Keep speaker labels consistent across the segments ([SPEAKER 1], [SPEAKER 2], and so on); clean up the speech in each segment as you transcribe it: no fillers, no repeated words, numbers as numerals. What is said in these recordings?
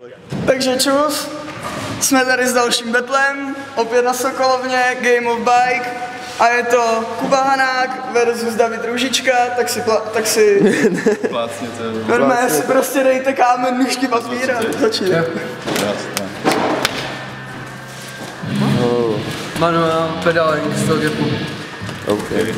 [SPEAKER 1] Takže čus, jsme tady s dalším betlem, opět na Sokolovně, Game of Bike a je to Kuba Hanák versus David Růžička, tak si normálně si prostě dejte kámen, nůžky, papír a začni.
[SPEAKER 2] Manuál, pedaling z toho gepu.
[SPEAKER 3] Okay.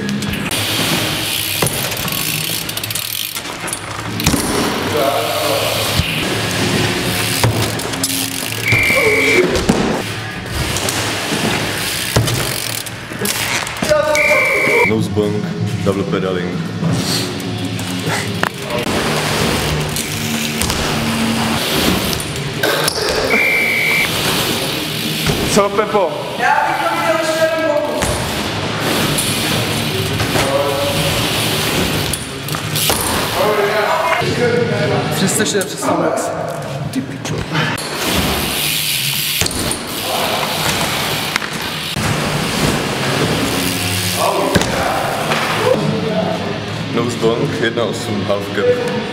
[SPEAKER 3] Nose bunk, double pedaling.
[SPEAKER 4] Co, Pepo?
[SPEAKER 1] Já bych to viděl ještě jeden pokus.
[SPEAKER 2] Přestačte přes Sandbox.
[SPEAKER 3] Ty pičo. Nose bunk, 1.8 half gap.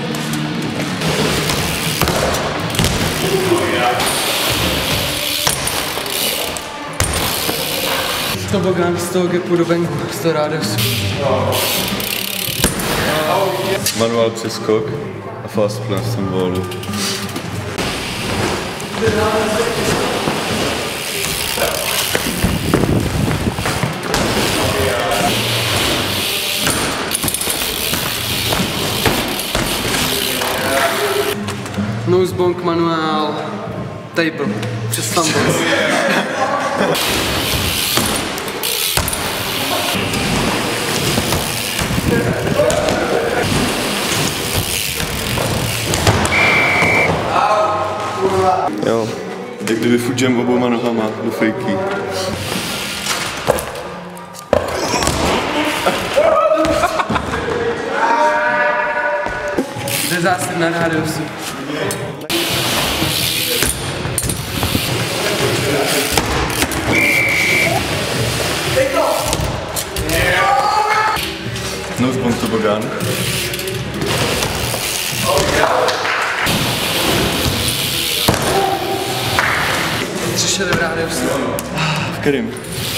[SPEAKER 2] Tobogán z toho gepu do venku, z toho rádiusu.
[SPEAKER 3] Manuál přeskok a fast plan z tom wallu.
[SPEAKER 2] Nosebonk, manuál, table, přes Sandbox.
[SPEAKER 3] Jo, jak kdyby fudžem oboma nohama do fejky.
[SPEAKER 2] Jde zásad na rádiusu.
[SPEAKER 3] Nosebone tobogán.
[SPEAKER 2] Přišeli v rádiusu.
[SPEAKER 3] V kterým?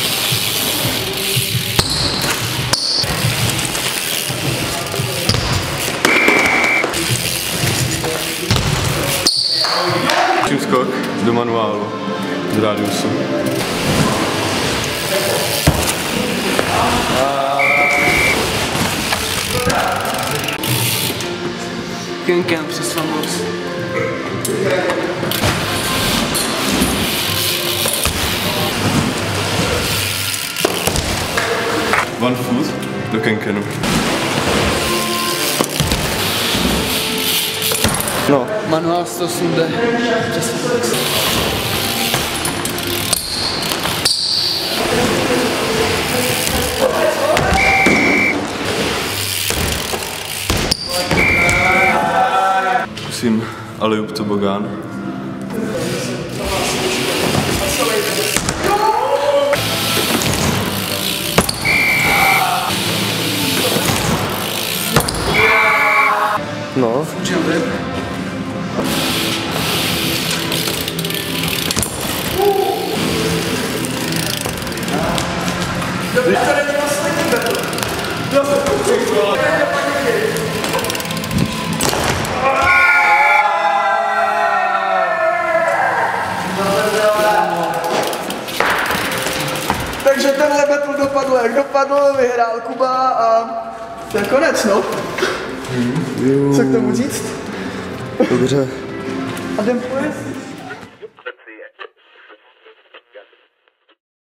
[SPEAKER 3] Čím skok do manuálu z rádiusu.
[SPEAKER 2] Kenkem přes Sandbox.
[SPEAKER 3] One foot do kenkenu.
[SPEAKER 2] No. Manuál 108D přes Sandbox.
[SPEAKER 3] Zkusím alley-oop tobogán.
[SPEAKER 2] No. Jump it.
[SPEAKER 1] Takže tenhle battle dopadl, jak dopadl, vyhrál Kuba a to je konec, no. Co k tomu říct?
[SPEAKER 3] Dobře.
[SPEAKER 1] A jdem pojezd.